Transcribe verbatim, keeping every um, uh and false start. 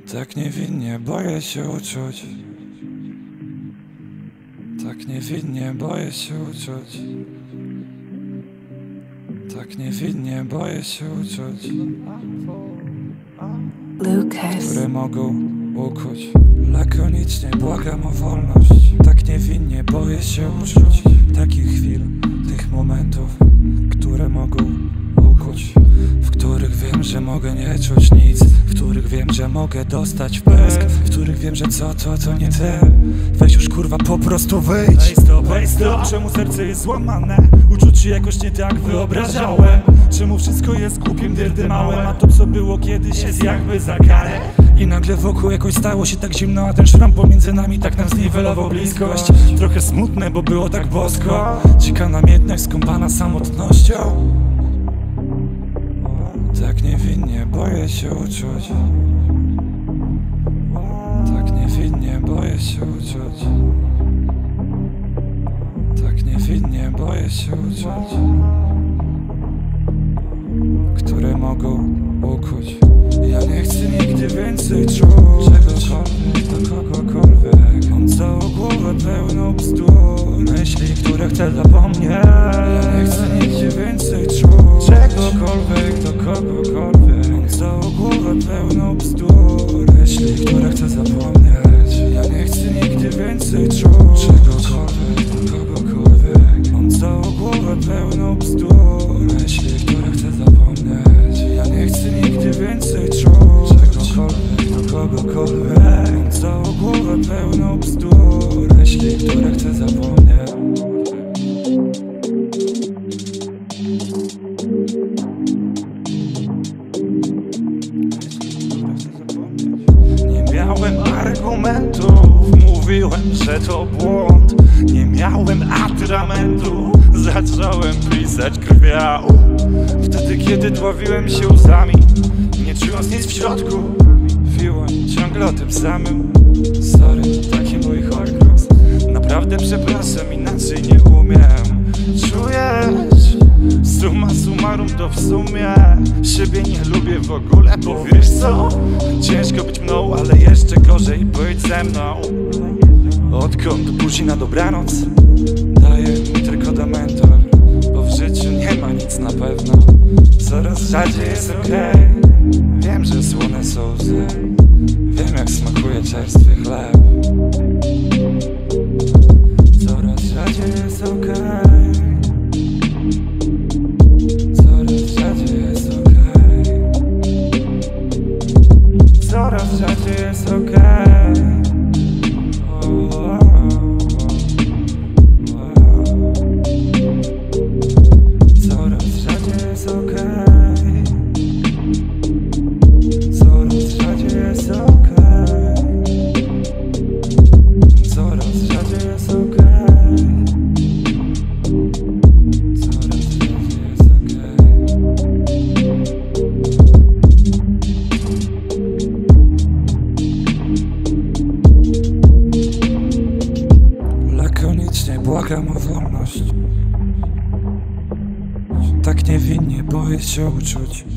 Tak niewinnie boję się uczuć. Tak niewinnie boję się uczuć. Tak niewinnie boję się uczuć, Lucas. które mogą ukuć. Lakonicznie błagam o wolność. Tak niewinnie boję się uczuć takich chwil, tych momentów, które mogą ukuć, w których wiem, że mogę nie czuć nic, w których wiem, że mogę dostać w pysk, w których wiem, że co to, to nie ty. Weź już kurwa po prostu wyjdź. Ej stop, ej stop, czemu serce jest złamane? Uczuć się jakoś nie tak wyobrażałem. Czemu wszystko jest głupim dyrdymałem, a to co było kiedyś jest jakby za karę. I nagle wokół jakoś stało się tak zimno, a ten szram pomiędzy nami tak nam zniwelował bliskość. Trochę smutne, bo było tak bosko. Dzika namiętność skąpana samotnością. Tak niewinnie boję się uczuć. Tak niewinnie boję się uczuć. Tak niewinnie boję się uczuć, które mogą ukuć. Ja nie chcę nigdy więcej czuć czegokolwiek do kogokolwiek. Mam całą głowę pełną bzdur, myśli, które chcę zapomnieć. Ja nie chcę nigdy więcej czuć czegokolwiek do kogokolwiek. Mam całą głowę pełną bzdur, myśli, które chcę zapomnieć. Ja nie chcę nigdy więcej czuć czegokolwiek do kogokolwiek. Mam całą głowę pełną bzdur, myśli, które chcę zapomnieć. Ja nie chcę nigdy więcej czuć czegokolwiek do kogokolwiek. Mam całą głowę pełną bzdur, myśli, które chcę zapomnieć. Nie miałem argumentów, mówiłem, że to błąd. Nie miałem atramentu, zacząłem pisać krwią. Wtedy kiedy dławiłem się łzami, nie czując nic w środku. Mówiłem ciągle o tym samym. Sorry, taki mój horcrux. Naprawdę przepraszam, inaczej nie umiem. Czujesz? Summa summarum to w sumie siebie nie lubię w ogóle, bo wiesz co? Ciężko być mną, ale jeszcze gorzej być ze mną. Odkąd buzi na dobranoc Daje mi tylko dementor, bo w życiu nie ma nic na pewno. Coraz rzadziej jest okej. Wiem, że słone są łzy. Wiem, jak smakuje czerstwy chleb. Coraz rzadziej jest okej. Coraz rzadziej jest okej. Coraz rzadziej jest okej. Oh, oh, oh. Coraz rzadziej jest okej. Coraz rzadziej jest okej. Coraz rzadziej jest okej. Coraz rzadziej jest okej. Lakonicznie błagam o wolność. Tak niewinnie boję się uczuć.